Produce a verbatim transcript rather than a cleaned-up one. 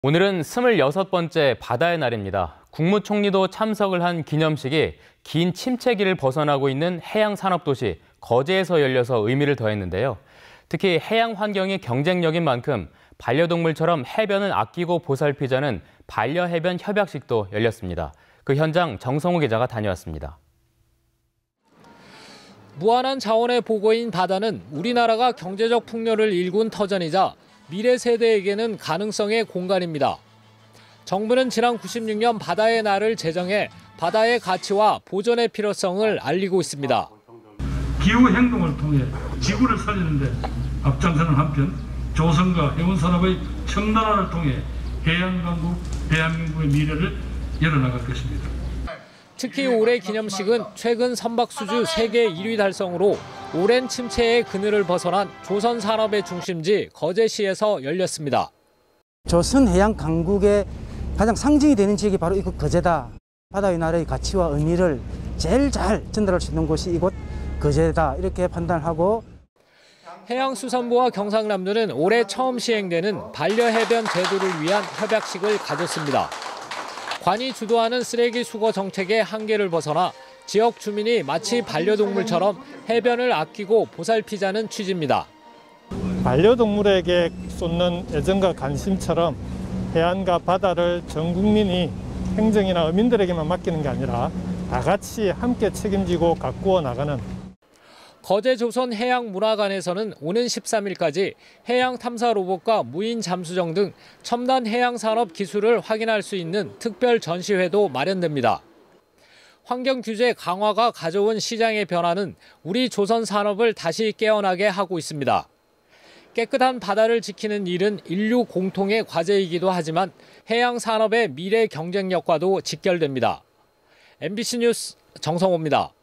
오늘은 스물여섯 번째 바다의 날입니다. 국무총리도 참석을 한 기념식이 긴 침체기를 벗어나고 있는 해양산업도시 거제에서 열려서 의미를 더했는데요. 특히 해양 환경이 경쟁력인 만큼 반려동물처럼 해변을 아끼고 보살피자는 반려해변 협약식도 열렸습니다. 그 현장 정성우 기자가 다녀왔습니다. 무한한 자원의 보고인 바다는 우리나라가 경제적 풍요를 일군 터전이자 미래 세대에게는 가능성의 공간입니다. 정부는 지난 구십육 년 바다의 날을 제정해 바다의 가치와 보존의 필요성을 알리고 있습니다. 기후 행동을 통해 지구를 살리는 데 앞장서는 한편 조선과 해운산업의 첨단화를 통해 해양강국 대한민국의 미래를 열어나갈 것입니다. 특히 올해 기념식은 최근 선박수주 세계 일 위 달성으로 오랜 침체의 그늘을 벗어난 조선 산업의 중심지 거제시에서 열렸습니다. 조선 해양 강국의 가장 상징이 되는 지역이 바로 이곳 거제다. 바다의 날의 가치와 의미를 제일 잘 전달할 수 있는 곳이 이곳 거제다, 이렇게 판단하고. 해양수산부와 경상남도는 올해 처음 시행되는 반려해변 제도를 위한 협약식을 가졌습니다. 관이 주도하는 쓰레기 수거 정책의 한계를 벗어나 지역 주민이 마치 반려동물처럼 해변을 아끼고 보살피자는 취지입니다. 반려동물에게 쏟는 애정과 관심처럼 해안과 바다를 전 국민이 행정이나 어민들에게만 맡기는 게 아니라 다 같이 함께 책임지고 가꾸어 나가는. 거제조선해양문화관에서는 오는 십삼 일까지 해양 탐사 로봇과 무인 잠수정 등 첨단 해양 산업 기술을 확인할 수 있는 특별 전시회도 마련됩니다. 환경 규제 강화가 가져온 시장의 변화는 우리 조선 산업을 다시 깨어나게 하고 있습니다. 깨끗한 바다를 지키는 일은 인류 공통의 과제이기도 하지만 해양 산업의 미래 경쟁력과도 직결됩니다. 엠비씨 뉴스 정성호입니다.